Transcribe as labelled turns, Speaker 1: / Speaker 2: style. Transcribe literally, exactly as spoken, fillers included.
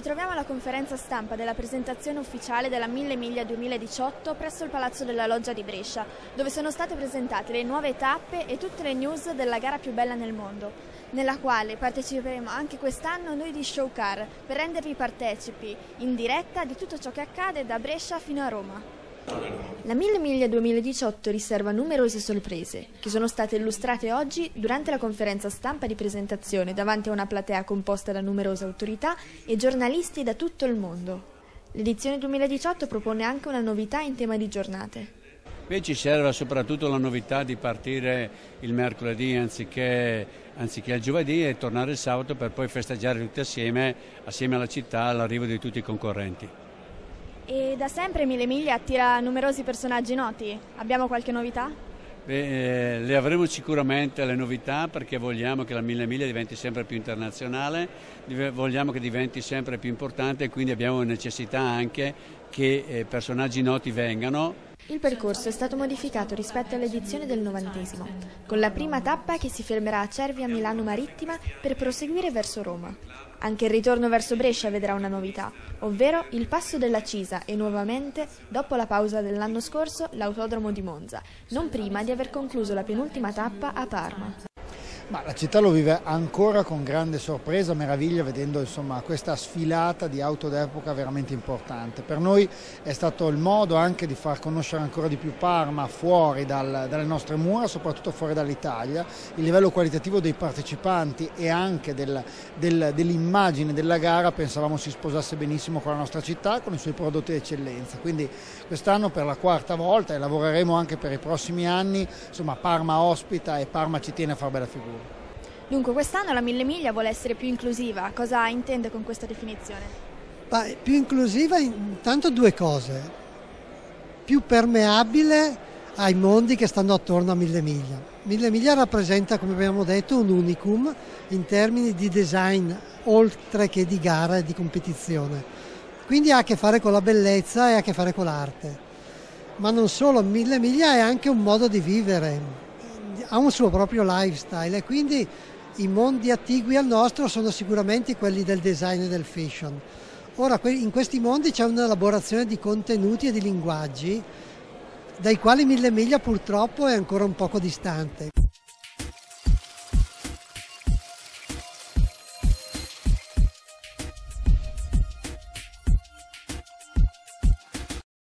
Speaker 1: troviamo alla conferenza stampa della presentazione ufficiale della Mille Miglia duemiladiciotto presso il Palazzo della Loggia di Brescia, dove sono state presentate le nuove tappe e tutte le news della gara più bella nel mondo, nella quale parteciperemo anche quest'anno noi di Showcar per rendervi partecipi in diretta di tutto ciò che accade da Brescia fino a Roma. La Mille Miglia duemiladiciotto riserva numerose sorprese, che sono state illustrate oggi durante la conferenza stampa di presentazione davanti a una platea composta da numerose autorità e giornalisti da tutto il mondo. L'edizione duemiladiciotto propone anche una novità in tema di giornate.
Speaker 2: Beh, ci serve soprattutto la novità di partire il mercoledì anziché, anziché il giovedì e tornare il sabato per poi festeggiare tutti assieme, assieme alla città, l'arrivo di tutti i concorrenti.
Speaker 1: E da sempre Mille Miglia attira numerosi personaggi noti. Abbiamo qualche novità?
Speaker 2: Beh, eh, le avremo sicuramente le novità perché vogliamo che la Mille Miglia diventi sempre più internazionale, vogliamo che diventi sempre più importante e quindi abbiamo necessità anche che eh, personaggi noti vengano.
Speaker 1: Il percorso è stato modificato rispetto all'edizione del novantesimo, con la prima tappa che si fermerà a Cervia Milano Marittima per proseguire verso Roma. Anche il ritorno verso Brescia vedrà una novità, ovvero il passo della Cisa e nuovamente, dopo la pausa dell'anno scorso, l'autodromo di Monza, non prima di aver concluso la penultima tappa a Parma.
Speaker 3: Ma la città lo vive ancora con grande sorpresa, meraviglia, vedendo insomma questa sfilata di auto d'epoca veramente importante. Per noi è stato il modo anche di far conoscere ancora di più Parma fuori dal, dalle nostre mura, soprattutto fuori dall'Italia. Il livello qualitativo dei partecipanti e anche del, del, dell'immagine della gara pensavamo si sposasse benissimo con la nostra città, con i suoi prodotti di eccellenza. Quindi quest'anno per la quarta volta e lavoreremo anche per i prossimi anni, insomma Parma ospita e Parma ci tiene a far bella figura.
Speaker 1: Dunque quest'anno la Mille Miglia vuole essere più inclusiva. Cosa intende con questa definizione?
Speaker 4: Beh, più inclusiva intanto due cose. Più permeabile ai mondi che stanno attorno a Mille Miglia. Mille Miglia rappresenta, come abbiamo detto, un unicum in termini di design, oltre che di gara e di competizione. Quindi ha a che fare con la bellezza e ha a che fare con l'arte. Ma non solo, Mille Miglia è anche un modo di vivere, ha un suo proprio lifestyle e quindi i mondi attigui al nostro sono sicuramente quelli del design e del fashion. Ora in questi mondi c'è un'elaborazione di contenuti e di linguaggi dai quali Mille Miglia purtroppo è ancora un poco distante.